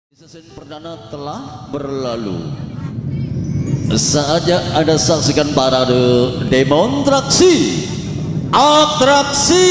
Season perdana telah berlalu. Saatnya Anda saksikan parade demonstrasi atraksi.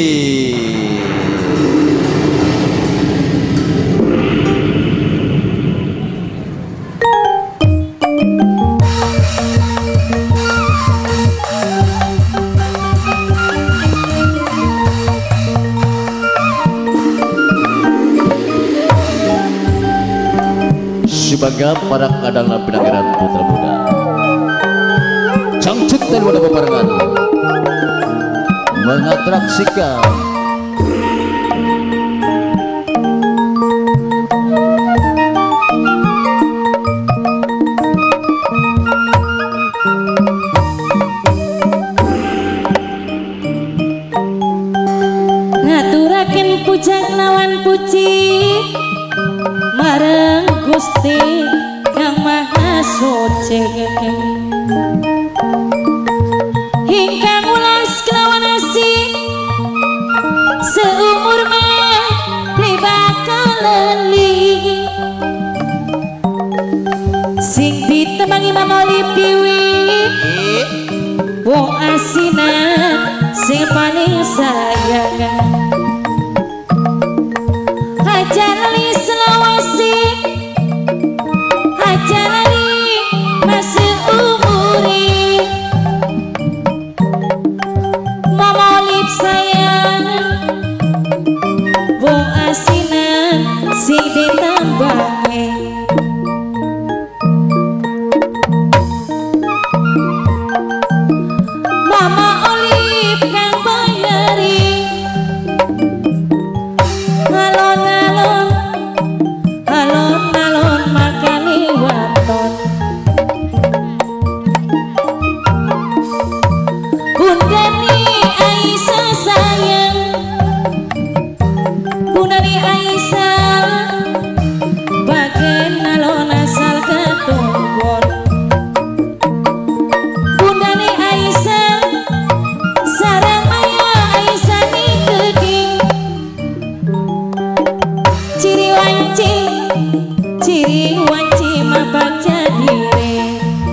Sebagai para kadang penanggaran putra muda cangcut dan wadah bebarengan mengatraksikan ngaturaken pujang lawan puji marang Gusti Kang Maha Suci ingkang ulas kelawan asih seumur mah bakal leli sing ditemangi mamoli piwi wong asinan sing paling sayang Hajali selawasi Hajali masih umuri mamolip sayang wong asinan sing ditambangi mama olip kang bayari alon-alon makani waton Bundani Aisyah sayang Bundani Aisyah bagian alon asal ketumpon Bundani Aisyah sarang maya Aisyah ni geding ciri wanci mabaca diri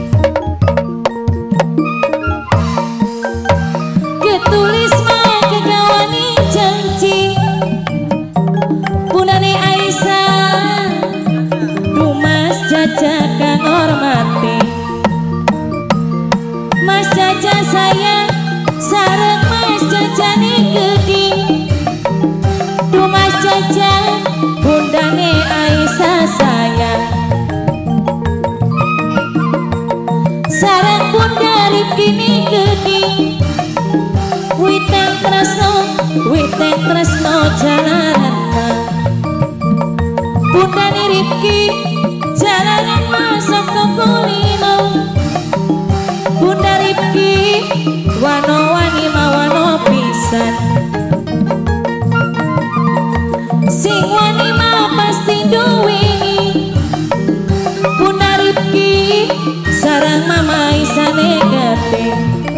ketulis mah kegawani janji Bundani Aisyah dumas jaja kang hormati Mas jaja sayang sareng Mas jaja ni geding dumas jaja Bundani Aisyah sayang sareng Bunda Rifki ni geding witeng tresno jalanan Bundani Rifki jalanan masuk ke kulino Bunda Rifki wano-wani mawano pisan sing wani mau pasti duweni Bunda Rifki sarang mama Aisyah negati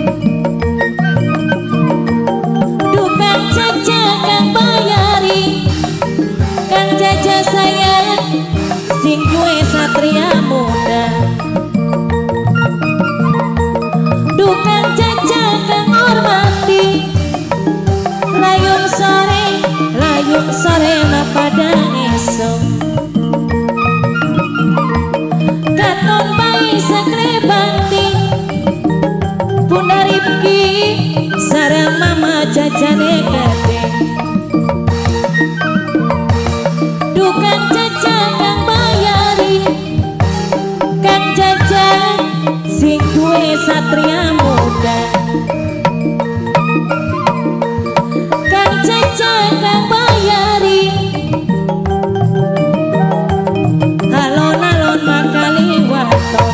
dukang jaja kang bayari kang jaja sayang sing gue satria muda dukang jaja kang hormati layung sore mapadang esok katon bayi sakrebati Bunda Rifki sarang mama jajane gede dukang jaja kang bayari kang jaja sing duwe satria muda kang jaja kang bayari alon-alon makali waton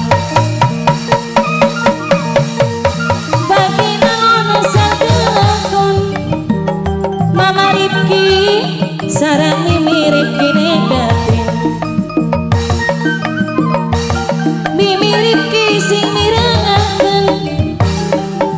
bagi alon asal kelakon mama Rifki sarang mimi Rifki negatif mimi Rifki sing mirengaken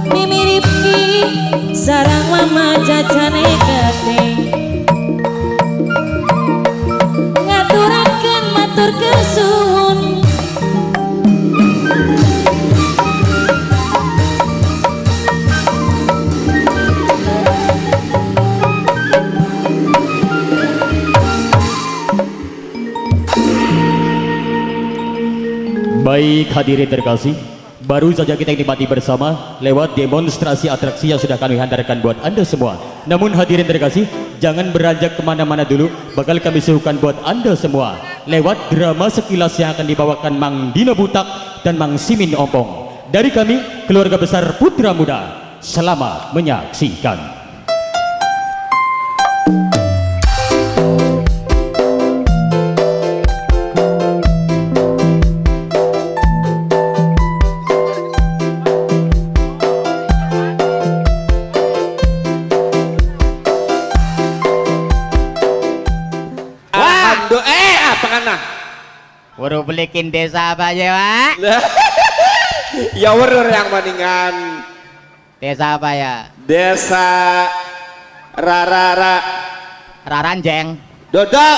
Baik hadirin terkasih, baru saja kita nikmati bersama lewat demonstrasi atraksi yang sudah kami hantarkan buat Anda semua. Namun hadirin terkasih, jangan beranjak kemana-mana dulu, bakal kami suguhkan buat Anda semua lewat drama sekilas yang akan dibawakan Mang Dino Butak dan Mang Simin Ompong. Dari kami, keluarga besar Putra Muda, selamat menyaksikan. Baru belikin desa apa ya, Pak? Ya warur yang mendingan. Desa apa ya? Desa Raranjeng. Dodok.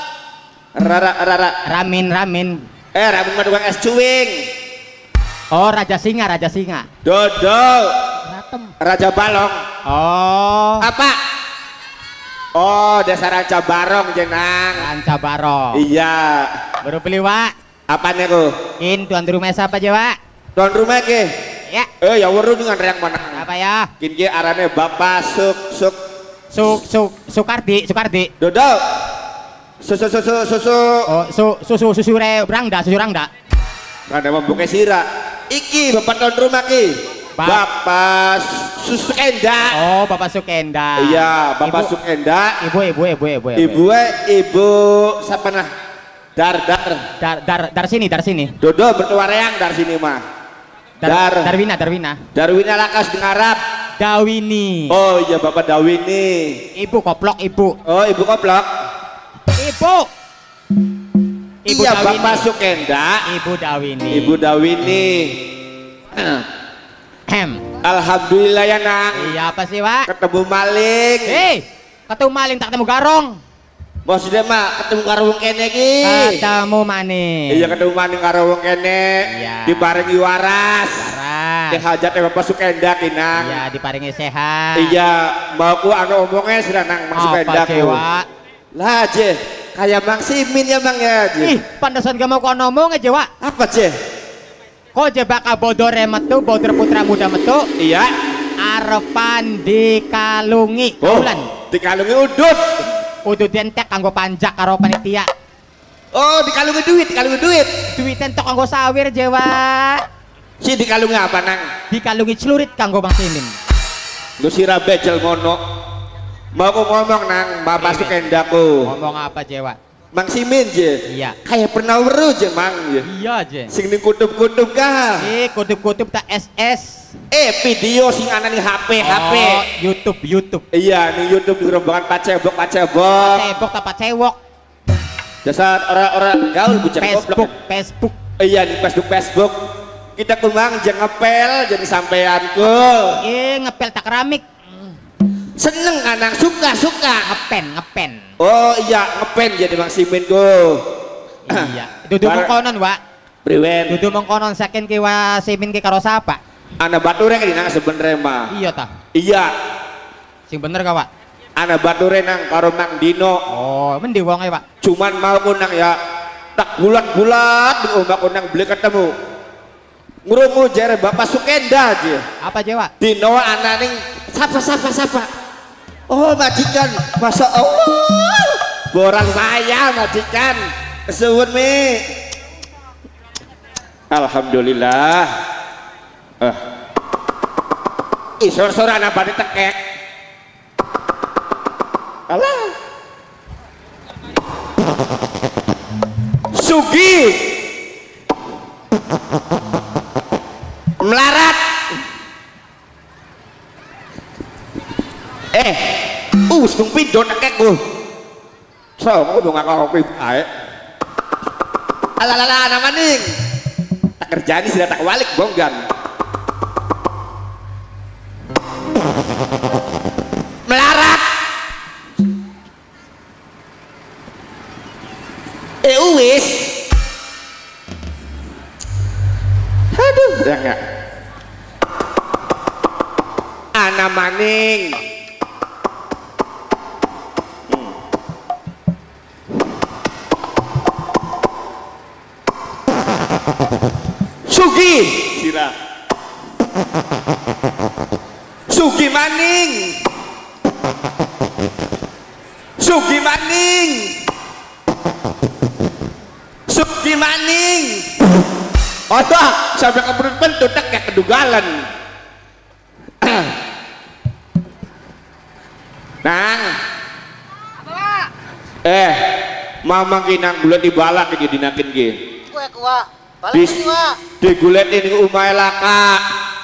Ramin. Ramin mah tukang es cuing. Oh, Raja Singa. Dodok. Raja Balong. Oh. Apa? Oh, desa Ranca Barong jenang. Ranca Barong. Iya. Baru beli, Wak. Apa nih ku? In tuan rumah siapa aja, Wak? Tuan rumah ke? Ya. Ya waru dengan yang mana? Apa ya? Kin ki arane Bapak Sukardi. Dodok. Susu. Oh, susu rangda. Kada membuka sira. Iki Bapak tuan rumah ki. Bapak Sukenda. Oh, Bapak Sukenda. Iya, Bapak Sukenda. Ibu siapa nah? Dar sini. Dodo bertua reang dari sini mah. Darwina. Darwina lakas dengarap. Dawini. Oh iya Bapak Dawini. Ibu koplok, ibu. Oh ibu koplok. Ibu Iya Dawini. Bapak Sukenda. Ibu Dawini. Alhamdulillah ya nang. Iya apa sih, Wak? Ketemu maling. Ketemu maling tak ketemu garong. Maksudnya mah ketemu karo wong kene ki. Ketemu maning. Iya ketemu maning karo wong kene. Iya. Diparingi waras. Teh hajatnya Bapak Sukenda kinang. Iya diparingi sehat. Iya mau ku anu omongnya sudah nang Mang Sukenda ku. Wak? Lah je kayak Mang Simin ya Mang ya je. Ih pantesan gak mau kau ngomong aja, Wak. Apa je? Kau jebak bodore metu, bodor Putra Muda metu. Iya. Arepan dikalungi. Kaulan. Dikalungi udut. Udut entek kanggo panjak karo panitia. Oh dikalungi duit. Duit entek kanggo sawir Jawa. Si dikalungi apa nang? Dikalungi celurit kanggo Bang Simin. Lu sira becel mono. Mau aku ngomong nang Bapak Sukenda ku. Ngomong apa Jawa? Mang Simin je. Iya. Kayak pernah weru je Mang je. Iya je. Sing ning kutub-kutub kah? Kutub-kutub tak SS. Video sing ana ning HP. Oh, YouTube. Iya ning YouTube di rombongan pacebok. Cebok tak pacewok. Dasar orang-orang gaul bucek goblok. Facebook. Iya ning Facebook. Kita kumang jeung ngepel jadi sampeanku. Ngepel tak keramik. Seneng anang suka. Ngepen. Oh iya ngepen jadi Mang Simin ku. Iya. Dudu mengkonon, Wak. Priwen. Dudu mengkonon saking ki wa Simin ki karo sapa? Ana bature ki nang sebenere mah. Iya tah. Iya. Sing bener ka, Wak? Ana bature nang karo Mang Dino. Oh, mendi wonge, Pak. Cuman mau ku nang ya tak bulat-bulat ombak ku nang beli ketemu. Ngrungu jere Bapak Sukenda aja. Apa je, Wak? Dino ana ning sapa. Oh majikan, Masya Allah borang saya majikan kesuwun mi. Alhamdulillah. Isor-sor anak pada tekek. Alah Sugi melarat. Sung pido tekek ku. So, udah ngakak kopi baik. Alalala anak maning. Tak kerjaan sudah tak walik bonggan. Melarat. Wis. Aduh, ya enggak. Anak maning. sirah. Sugi maning. Sugi maning. Sugi maning. Oh, sampai keperut bentuk tak kayak kedugalan. Nang. Mama kinang gulet dibalak iki dinakin ki. Kuah. Balik kuah. Digulet ini umay laka.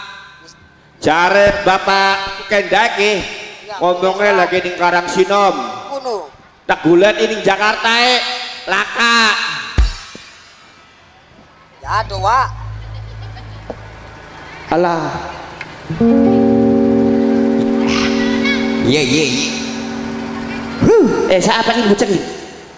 Cari bapak kendaki ngomongnya lagi ning Karang Sinom. Kuno. Tak gulet ini Jakarta laka. Ya doa. Alah. Iya. Siapa ini bocah ini?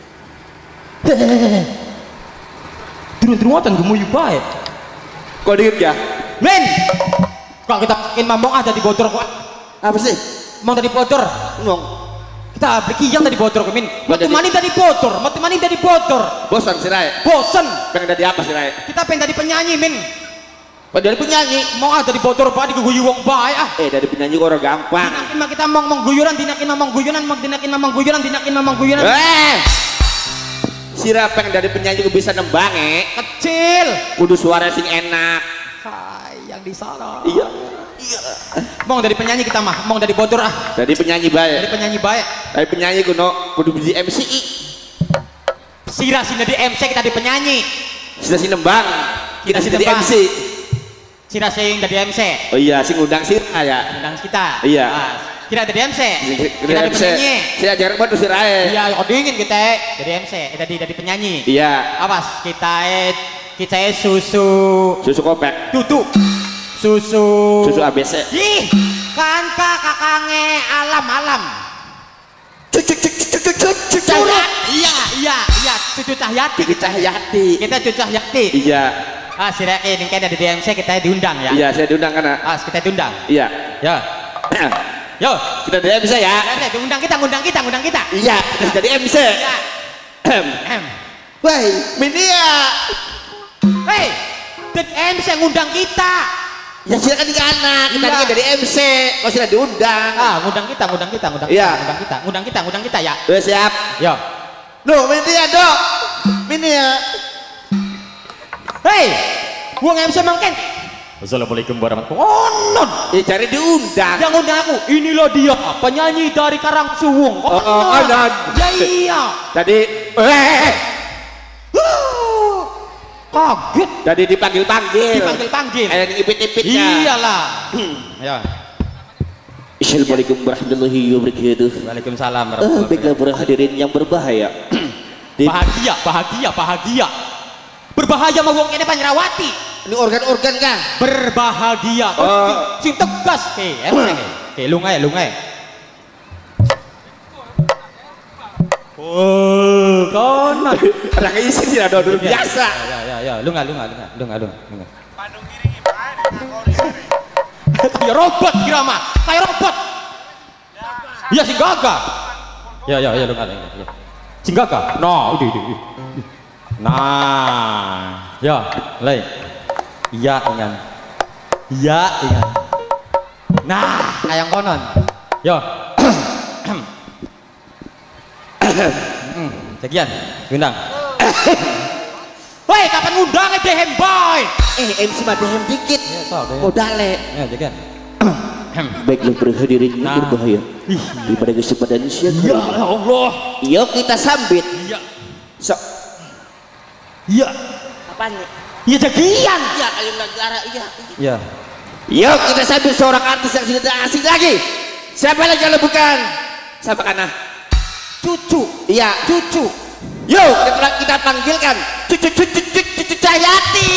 Turun-turun gemuyu bae. Kok diem ya? Men. Kok kita makin mamong ada di bocor kok. Apa sih? Mau tadi bocor. Ngomong. Kita beli yang tadi bocor Min. Mati mani tadi bocor. Bosan si Rai? Bosen. Pengen jadi apa si Rai? Kita pengen tadi penyanyi Min. Dari penyanyi? Mau ada di bocor pak diguyu wong bae ah. Dari penyanyi kok orang gampang. Dinakin mah kita ngomong guyuran, dinakin ngomong guyuran. Sira pengen dari penyanyi gue bisa nembang Kecil. Kudu suara sing enak. Yang di sana. Iya. Mau dari penyanyi kita mah, mau dari bocor ah. Dari penyanyi baik. Dari penyanyi kudu di MC. Sira sini di MC kita di penyanyi. Sira si nembang. Kita sih di MC. Sira sing dari MC. Oh iya, sing undang Sira ya. Undang kita. Iya. Kita dari MC. Kita di penyanyi. Sira jarang banget Sira. Iya, kok dingin kita dari MC, dari penyanyi. Iya. Awas kita susu kopek. Tutu. Susu ABC. Ih, kan kakange alam. Cucu Cahyati. Kita Cucu Cahyati. Iya. Sira ini kayak dari DMC kita diundang ya. Iya, saya diundang kan. Kita diundang. Iya. Ya. Yo, kita dari MC ya. Undang kita. Iya, kita jadi MC. Iya. Woi, Minia. Hei, dari MC ngundang kita. Ya silakan di anak, kita Iya. dari MC. Kau sudah diundang. Ngundang kita. Iya. Ngundang kita ya. Udah siap. Yo. Duh, Minia, dok. Minia. Hei, gua MC mangken. Assalamualaikum warahmatullahi wabarakatuh. Cari diundang. Yang undang aku, inilah dia penyanyi dari Karangsuwung. Ya iya. Tadi, kaget. Tadi dipanggil. Ada ngipit-ngipitnya. Iyalah. Ya. Assalamualaikum warahmatullahi wabarakatuh. Waalaikumsalam warahmatullahi Baiklah para hadirin yang berbahaya. Bahagia. Berbahaya mah wong kene Panjerawati. Ini organ-organ kan? Berbahagia. Sing tegas. Lungai. Oh, konon. Orang isi sih ada dulu biasa. Ya, lunga. Kayak robot kira mah, kayak robot. Iya sing gagah. Ya lunga. Sing gagah. Nah, udah. Nah, ya, lay. Iya, ingat. Nah, kayak konon. Yo. Sekian, undang. Woi, kapan ngundang dehem boy? MC mah dehem dikit. Modale. Ya, sekian. Baiklah para hadirin yang berbahaya. Daripada kesempatan siang hari. Ya Allah. Yuk kita sambit. Iya. Sok. Iya. Apaan nih? Iya jadian. Iya, kayu negara. Iya. Iya. Yuk kita sambit seorang artis yang sudah asing lagi. Siapa lagi kalau bukan? Siapa kana? Cucu. Iya. Cucu. Yuk kita panggilkan Cucu Cahyati.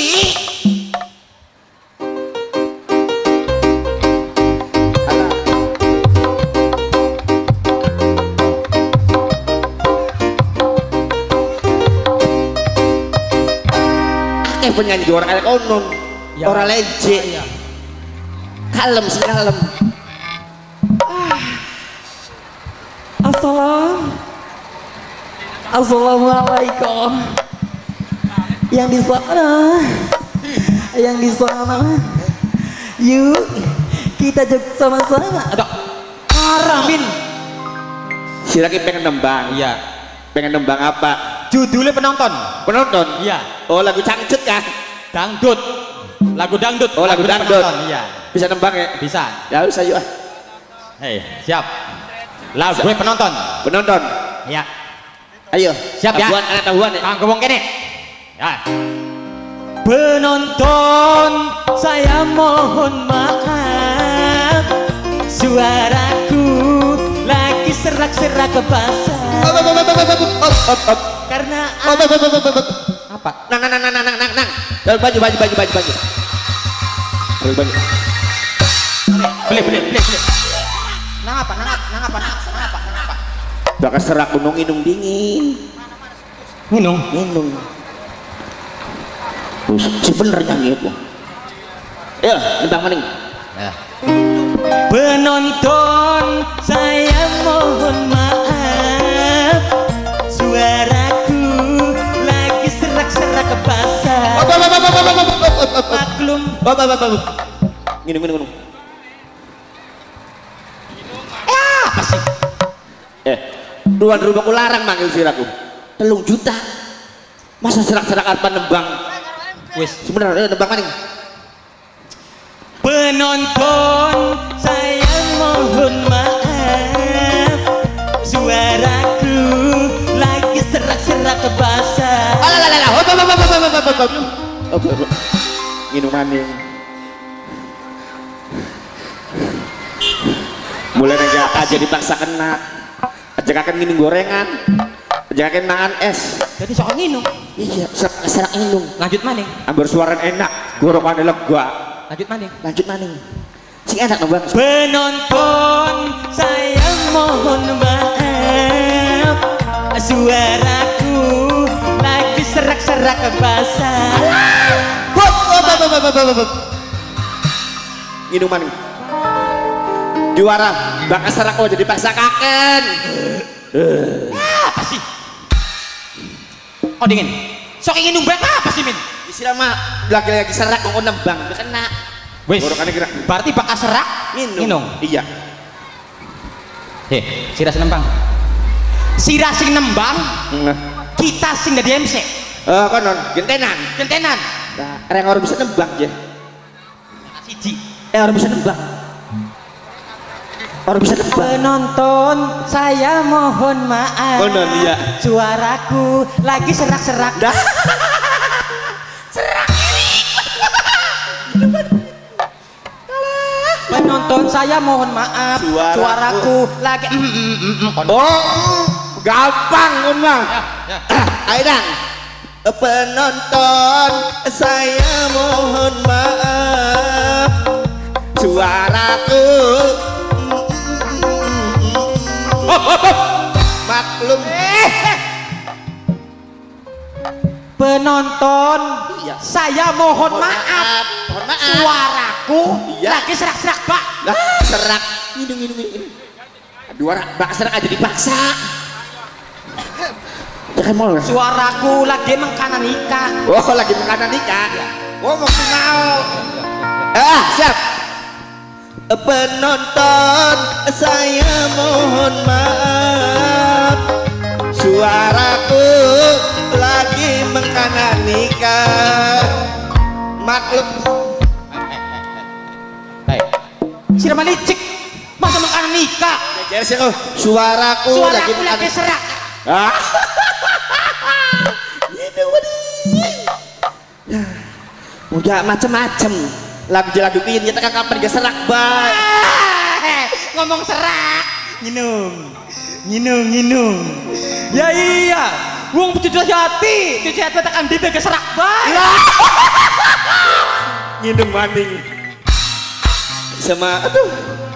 Penyanyi orang kayak konon Ya. orang lece Ya. kalem. Assalamualaikum. Yang di sana yang di sana. Yuk, kita joget sama-sama. Aduh, Aramin. Si lagi pengen nembang. Iya. Pengen nembang apa? Judulnya penonton. Penonton. Iya. Oh lagu cangcut kah? Dangdut. Lagu dangdut. Oh lagu Lagunya dangdut. penonton, iya. Bisa nembang ya? Bisa. Ya usah yuk. Hei, siap. Lagu gue penonton. Penonton. Iya. Ayo. Siap ya. Tabuhan, anak tabuhan ya. Kang Kebong kene. Ya. Penonton, saya mohon maaf, suaraku lagi serak-serak ke pasar. Karena apa? Nang. Baju. Beli. Nang apa? Bakal serak gunung inung dingin. Minum. Si bener nyanyi itu. Ya, nembang maning. Ya. Penonton, saya mohon maaf, suaraku lagi serak-serak ke pasar. Maklum. Nginung. Apa sih? Tuan rumahku larang manggil siraku. 3 juta. Masa serak-serakan penembang? Wis. Sebenarnya nembang maning. Penonton, saya mohon maaf, suaraku lagi serak-serak ke pasar. Nginung maning. Mulai aja dipaksa kena. Ajakan nginung gorengan. Ajakan mangan es. Jadi soal nginum. Iya, serak nginung. Lanjut maning. Ambil suara enak. Gorokan lega. Lanjut maning. Sing enak nembang. Penonton, saya mohon maaf, suaraku lagi serak-serak ke pasar. Nginung maning. Juara bakal serak aja dipaksa kaken. Apa sih? Oh dingin. Sok ingin numbang apa sih Min? Istilah mah lagi serak kok nembang kena. Wes. Gorokannya gerak. Berarti bakal serak. Nginung. Iya. Sira sing nembang. Sira sing nembang. Kita sing dadi MC. Konon gentenan. Nah, orang bisa nembang ya. Siji. Orang bisa nembang. Penonton, saya mohon maaf. Konon iya. Suaraku lagi serak-serak. Dah. Penonton, saya mohon maaf. Suaraku lagi. Gampang kun mah. Ya. Ayo dang. Penonton, saya mohon maaf. Suaraku maklum. Penonton, Iya. saya mohon maaf. Suaraku Iya. lagi serak-serak, Pak. Lah serak. Hidung. Dua bak serak aja dipaksa. Jangan mau. Suaraku lagi mengkanan ikan. Oh lagi makanan nikah. Ngomong mau. Siap. Penonton, saya mohon maaf. Suaraku lagi mengkanan nikah. Maklum. Sirama licik. Masa mengkanan nikah? Jadi suaraku lagi Suaraku lagi serak. Udah macem-macem lagu ini kita kapan gak serak bay. Ngomong serak. Nginung. Ya iya. Wong cucu hati tekan di bege serak bay. Nginung maning sama aduh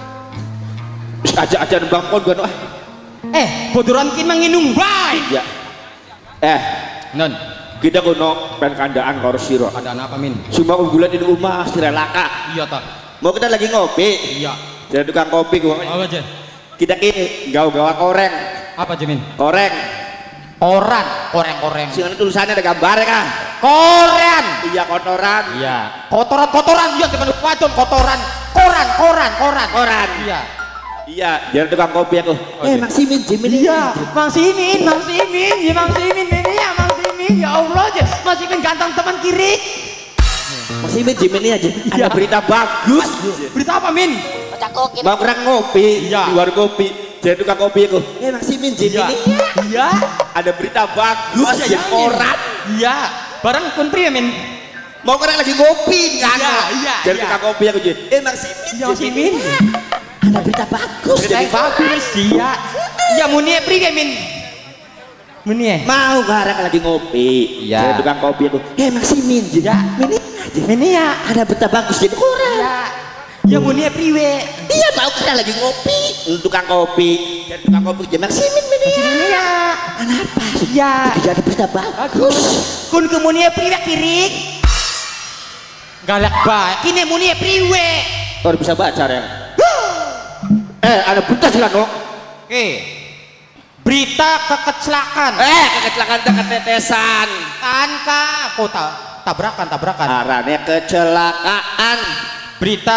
aja nembang pon gua Bodoran kin manginung bay. ya Non. kita kuno pen kandaan karo siro Ada apa Min? cuma unggulan di rumah sirelaka Iya tak. mau kita lagi ngopi Iya. jadi tukang kopi gua Apa aja? kita ki gawa koreng Apa aja Min? koreng Koreng. sing tulisannya ada gambarnya kah koran. Iya kotoran. Iya. Kotoran iya teman wadon kotoran. Koran. Iya. Iya, biar tukang kopi aku. Mang Simin, Jimin. Iya, Mang Simin, ya Mang Simin ini ya Mang Simin, ya Allah aja, Mang Simin ganteng teman kiri. Mang Simin, Jimin aja. Ada berita bagus. Berita apa Min? Cakokin. Mau kurang ngopi Iya. di warung kopi. Jadi tukang kopi aku. Mang Simin, Jimin. Iya, Ada berita bagus di koran. iya, bareng pun priya Min. Mau kurang lagi ngopi kan? Iya. Jadi tukang kopi aku jadi. Mang Simin. Mang Simin, Ada berita bagus. berita bagus dia. Ya muni priya Min. Muni. Mau garang lagi ngopi. Iya. Jadi tukang kopi aku. Mang Simin, Jimin. Ini ya. Ada berita bagus di koran. Ya. Ya muni priwe. Iya, mau kita lagi ngopi. Tukang kopi. Jadi tukang kopi jadi Mang Simin. Ini ya. Kenapa? Ya. Tidak ada berita bagus. Kun ke muni priwe kirik. Galak baik. Kini muni priwe. Kau bisa baca ya? Ada berita silano. Oke. Berita kecelakaan. Kecelakaan ketetesan. Angka kota tabrakan. Arane kecelakaan. Berita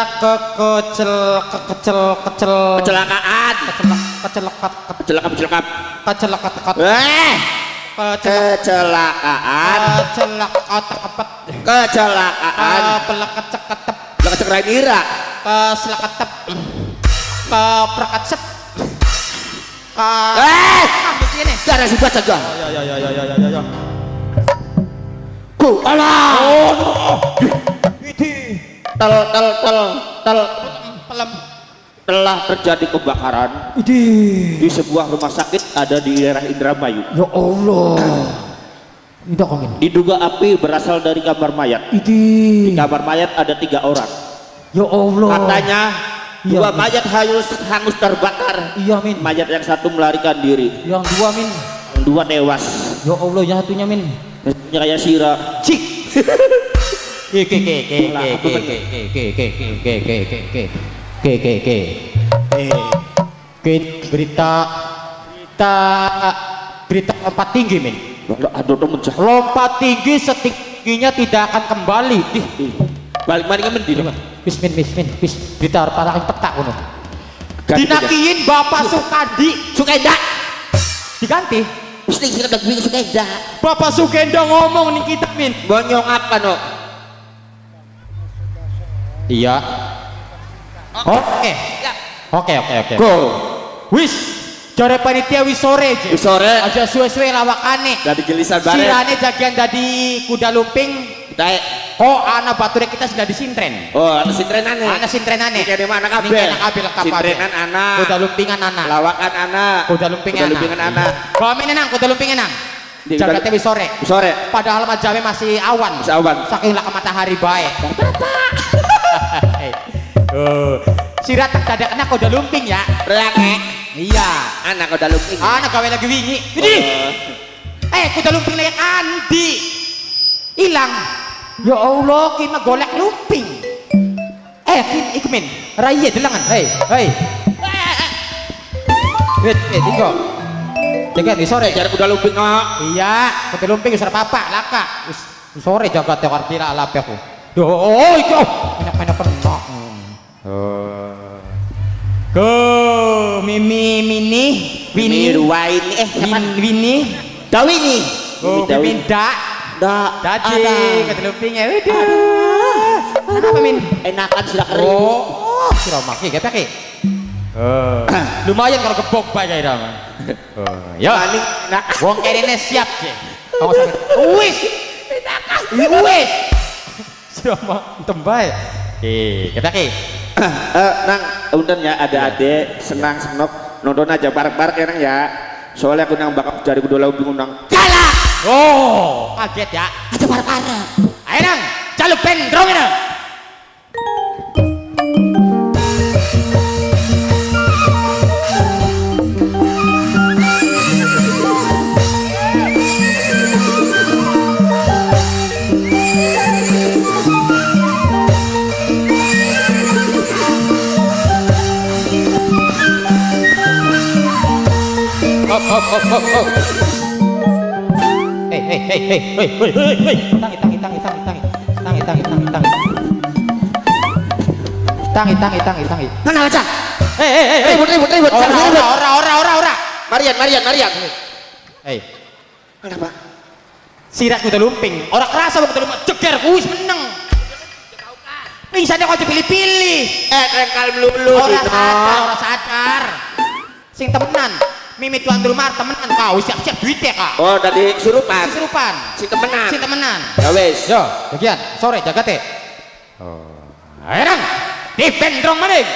kecelakaan. Kecelakaan. Kecelakaan. Kecelakaan. Kecelakaan Ira. Keselakatep. Keprekacep. Ambil sini. Darah si baca gak? Ya. Ku alah. Pelem. Telah terjadi kebakaran di sebuah rumah sakit ada di daerah Indramayu. Ya Allah. Ini kongin. Diduga api berasal dari kamar mayat. Di kamar mayat ada 3 orang. Ya Allah. Katanya Iya, 2 Min. mayat hangus terbakar. Iya Min. Mayat yang 1 melarikan diri. Yang 2 Min. Yang 2 tewas. Ya Allah, yang satunya Min. Kayak Sira. Cik. Berita lompat tinggi Min. Aduh mencah. Lompat tinggi setingginya tidak akan kembali. Balik maning mendino. Wis berita parah petak ngono. Dinakiin Bapak Sukenda. Diganti. Mesti kita udah bingung sepeda. Bapak Sukenda ngomong nih kita Min. Bonyong apa no? Iya. Oke. Go. Wis, jare panitia wis sore je. Wis sore. Aja suwe-suwe lawakane. Dari gilisan bareng. Sirane jagian dadi kuda lumping. Tae. Oh, ana bature kita sudah disintren. Oh, ana sintrenane. Ana sintrenane. Iki mana kabeh? Niki ana kabeh lengkap kabeh. Sintrenan anak. Kuda lumpingan anak. Lawakan anak. Kuda lumpingan anak. Kami nenang kuda lumpingan nang. Di- Jagatnya wis sore. Sore. Padahal majame masih awan. Masih awan. Saking laka matahari baik. Oh, sirat dadak kena kuda lumping ya. Rangek. Iya. Anak udah lumping. Anak gawe lagi wingi. Ini. Kuda lumping lagi Andi. Hilang. Ya Allah, kina golek lumping. Iku Min. Raya delangan. Hei. Tinggal. Jaga di sore. Jar kuda lumping no. Iya, kuda lumping usar papa laka. Wis sore jaga teh kira alape aku. Iku. Enak-enak kena. Go Wini Ruwaini Wini Dawini. Minda Dadi ketelupingnya apa Min? Enakan sudah kering. Sira maki gepek. Lumayan kalau gebok bae kae dah. Ya. Paling enak. Wong kene siap je. Awas sampe. Wis. Wis. Sira mantem bae. Gepek. Nang, punten ya ada adik senang senok nonton aja bareng-bareng ya nang ya. Soalnya aku nang bakal cari kuda lumping nang. Kalah. Oh, kaget ya. Ada para-para. Ayo nang, jaluk pen drong nang. Hop. Tangi. Mana aja? Ribut. Ora. Marian. Hei, Kenapa? sirat kuda lumping. Ora kerasa kuda lumping. Ceger kuis meneng. Pingsane kok dipilih-pilih. Rengkal melulu Ora sadar. Sing temenan. Mimi tuan rumah temenan kau siap-siap duitnya kak. Oh, tadi surupan. Kesurupan. Si temenan. Si temenan. Ya wes. Yo, bagian sore jaga teh. Herang, di pendrong maning.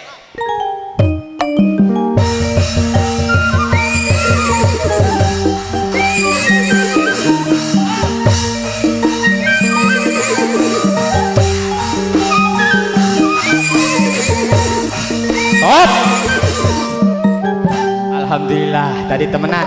Hop. Alhamdulillah tadi temenan.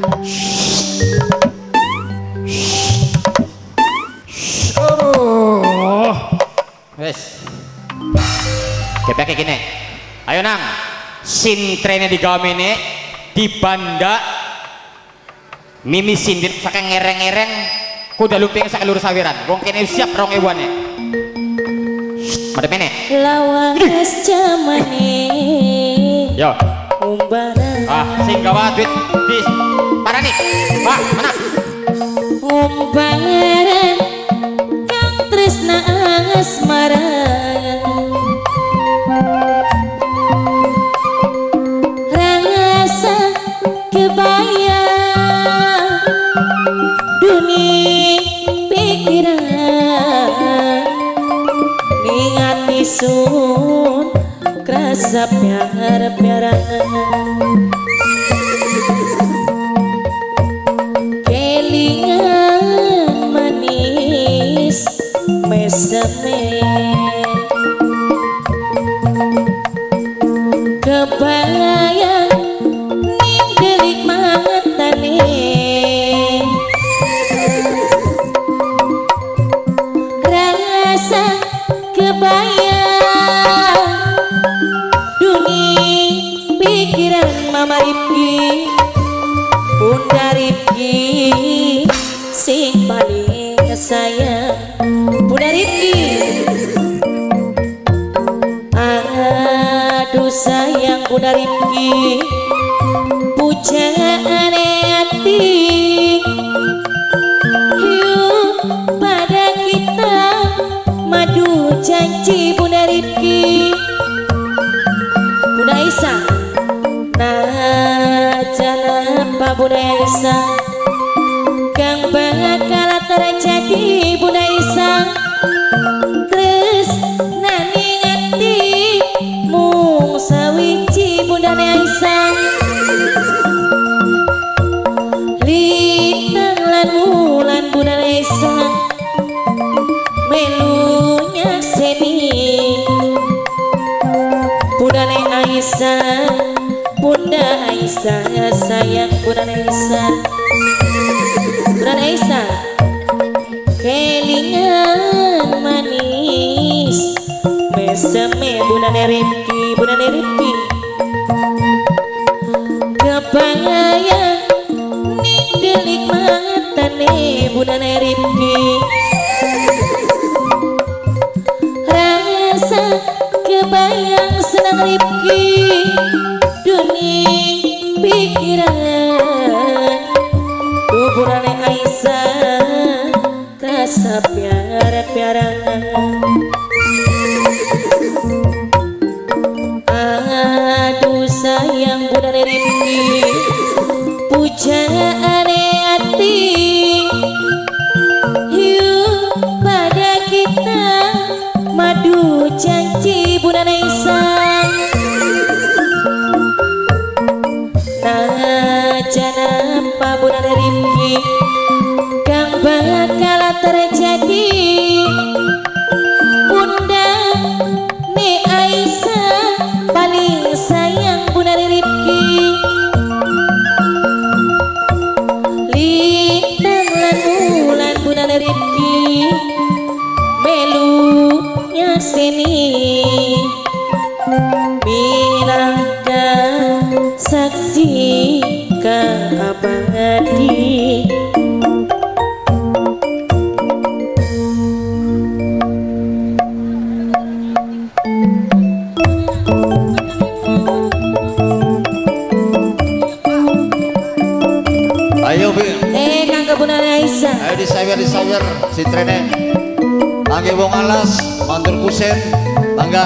Wes. Kita kayak gini. Ayo nang. Sintrene di gamene di banda mimi sindir saking ngereng-ngereng kuda lumping sak lurus sawiran. Wong kene siap rong ewane. Madep mene. Lawas jamane Yo. umbaran Sing gawa duit di parani. Pak, mana? umbaran kang tresna asmara rasa kebayang dunia pikiran niat isun kerasa piara-piaraan kelingan manis meseme kebayang ninggelik matane rasa kebayang dunia pikiran Mama Rifki Bunda Rifki sing paling sayang Bunda Rifki aduh sayang Bunda Rifki pujaan hati yuk pada kita madu janji Bunda Rifki Bunda Isa nah janapa Bunda Isa kang bakal terjadi Bunda Isa terus nani ngati mung sawiji Bunda Isa lintang lan wulan Bunda Isa melunya seni Bunda Aisyah Bunda Aisyah sayang Bunda Aisyah Bunda Aisyah kelingan manis meseme Bunda Rifki kebayang ninggelik matane Bunda Rifki rasa kebayang senang Rifki dunia pikiran tubuhane Aisyah rasa piara-piaraan aduh sayang Bunda Rifki pujaan hati yuk pada kita madu janji Bunda Aisyah nah janapa Bunda Rifki kang bakal terjadi Bunda ne Aisyah paling sayang Bunda Rifki lintang lan wulan Bunda Rifki melunya seni minangka saksi kang abadi di sawer si trene angge wong alas mantur kusen bangga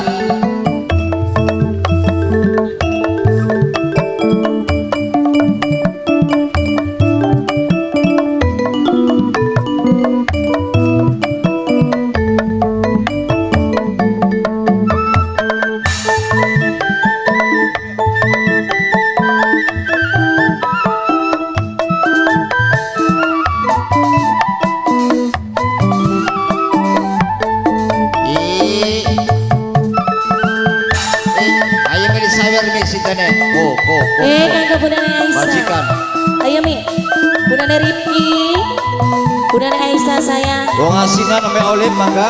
kagak Bundane Aisyah. majikan Ayo Mi, Bundane Rifki, Bundane Aisyah sayang. wong asinan ame oleh bangga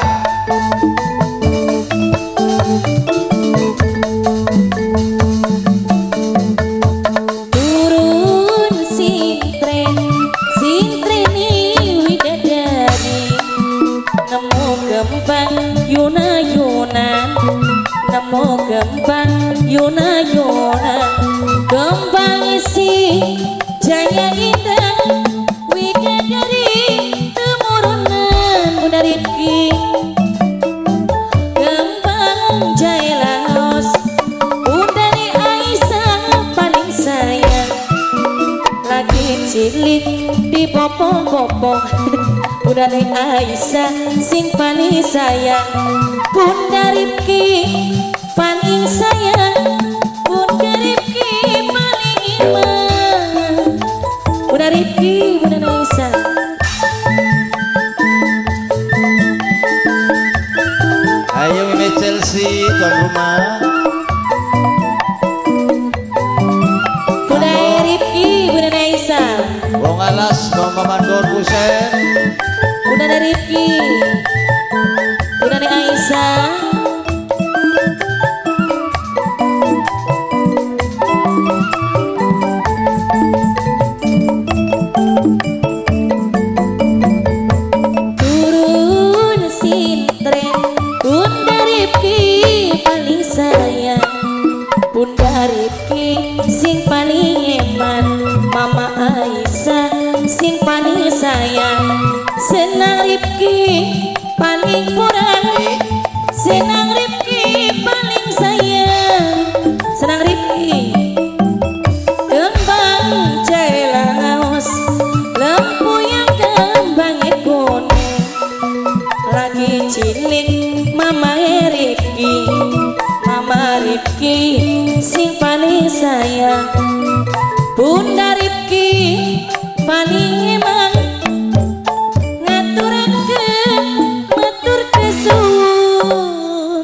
Turun sintreni widadari, nemu gempang yuna-yunan, nemu gempang yuna-yunan, gempang isi jaya indah widadari temurunan Bunda Rifki, gempang jaya laos Bundane Aisyah paling sayang, lagi cilik di popong-popong Bundane Aisyah sing paling sayang, Bunda Rifki paling sayang, Bunda Rifki paling iman, Bunda Rifki Bunda Aisyah. ayo Mimi Chelsea tuan rumah Bunda Rifki Bunda Aisyah, wong alas mama mandor kusen Bunda Rifki Bunda Aisyah. Turun sintren Bunda Rifki paling sayang, Bunda Rifki sing paling eman, Mama Aisyah sing paling sayang, senang Rifki paling kurang, senang Rifki paling sayang, senang Rifki kembang jelaos lempu yang kembang kuning, lagi cilik Mama Rifki sing paling sayang, Bunda Rifki paling emang, ngaturakeun matur kesuwun.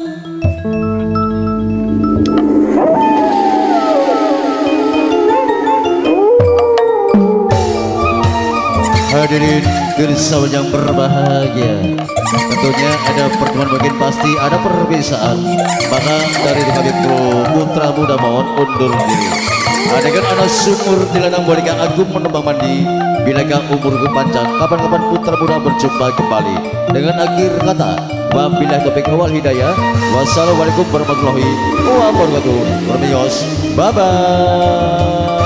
hadirin bersama yang berbahagia, tentunya ada pertemuan bagian pasti ada perpisahan, maka dari Habib Bro putra muda mohon undur diri. Adegan anak sumur di ladang balika agung menembang mandi, bilakah umurku panjang kapan-kapan putra muda berjumpa kembali, dengan akhir kata wabillahi taufiq wal hidayah, wassalamualaikum warahmatullahi wabarakatuh. Bye bye.